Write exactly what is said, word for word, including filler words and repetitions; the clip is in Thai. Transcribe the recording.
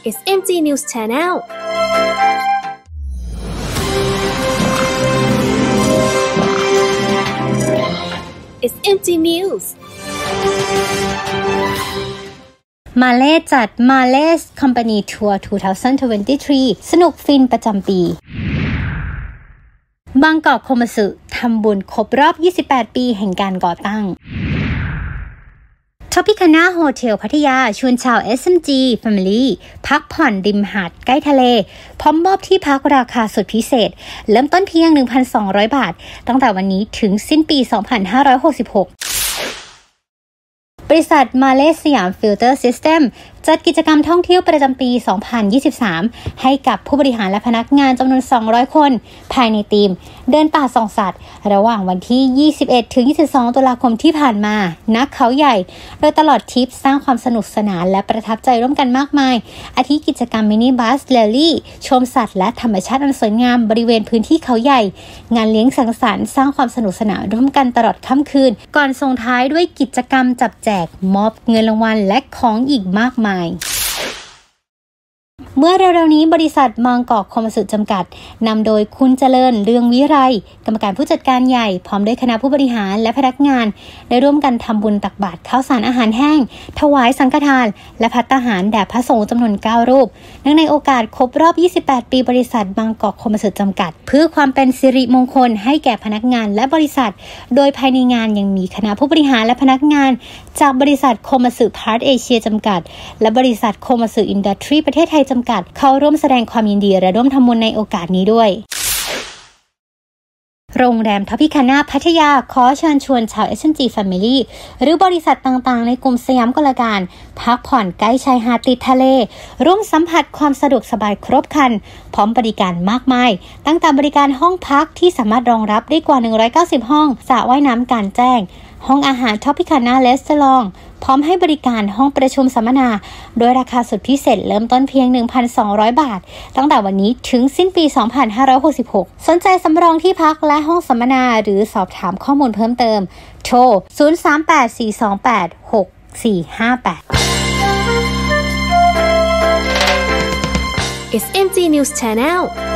เอส เอ็ม จี News Channelเอส เอ็ม จี News มาเล่จัดมาเล่คอมพานีทัวร์ สองพันยี่สิบสาม สนุกฟินประจำปีบางกอกโคมัตสึทำบุญครบรอบยี่สิบแปดปีแห่งการก่อตั้งTropicana Hotel พัทยาชวนชาว เอส เอ็ม จี Family พักผ่อนริมหาดใกล้ทะเลพร้อมมอบที่พักราคาสุดพิเศษเริ่มต้นเพียง หนึ่งพันสองร้อย บาทตั้งแต่วันนี้ถึงสิ้นปี สองพันห้าร้อยหกสิบหกบริษัทมาเลสยามฟิลเตอร์ซิสเต็มจัดกิจกรรมท่องเที่ยวประจำปี สองพันยี่สิบสาม ให้กับผู้บริหารและพนักงานจำนวน สองร้อย คนภายในธีมเดินป่าส่องสัตว์ระหว่างวันที่ ยี่สิบเอ็ดถึงยี่สิบสอง ตุลาคมที่ผ่านมาณเขาใหญ่โดยตลอดทริปสร้างความสนุกสนานและประทับใจร่วมกันมากมายอาทิกิจกรรมมินิบัสแรลลี่ชมสัตว์และธรรมชาติอันสวยงามบริเวณพื้นที่เขาใหญ่งานเลี้ยงสังสรรค์สร้างความสนุกสนานร่วมกันตลอดค่ำคืนก่อนส่งท้ายด้วยกิจกรรมจับแจกมอบเงินรางวัลและของอีกมากมายเมื่อเร็วๆนี้บริษัทบางกอกโคมัตสึจำกัดนำโดยคุณเจริญเรืองวิไรกรรมการผู้จัดการใหญ่พร้อมด้วยคณะผู้บริหารและพนักงานได้ร่วมกันทำบุญตักบาตรข้าวสารอาหารแห้งถวายสังฆทานและภัตตาหารแด่พระสงฆ์จำนวนเก้ารูปเนื่องในโอกาสครบรอบยี่สิบแปดปีบริษัทบางกอกโคมัตสึจำกัดเพื่อความเป็นสิริมงคลให้แก่พนักงานและบริษัทโดยภายในงานยังมีคณะผู้บริหารและพนักงานจากบริษัทโคมัตสึพาร์ทเอเชียจำกัดและบริษัทโคมัตสึอินดัสทรีประเทศไทยจำกัดเข้าร่วมแสดงความยินดีและร่วมทำบุญในโอกาสนี้ด้วยโรงแรมท็อปิคาน่าพัทยาขอเชิญชวนชาว เอส เอ็ม จี Family หรือบริษัทต่างๆในกลุ่มสยามกุลการพักผ่อนใกล้ชายหาดติดทะเลร่วมสัมผัสความสะดวกสบายครบครันพร้อมบริการมากมายตั้งแต่บริการห้องพักที่สามารถรองรับได้กว่าหนึ่งร้อยเก้าสิบห้องสระว่ายน้ำกลางแจ้งห้องอาหารท็อปิคาน่าเรสตอรองพร้อมให้บริการห้องประชุมสัมมนาโดยราคาสุดพิเศษเริ่มต้นเพียง หนึ่งพันสองร้อย บาทตั้งแต่วันนี้ถึงสิ้นปี สองพันห้าร้อยหกสิบหกสนใจสำรองที่พักและห้องสัมมนาหรือสอบถามข้อมูลเพิ่มเติมโทรศูนย์ สาม แปด สี่ สอง แปด หก สี่ ห้า แปดเอส เอ็ม จี News Channel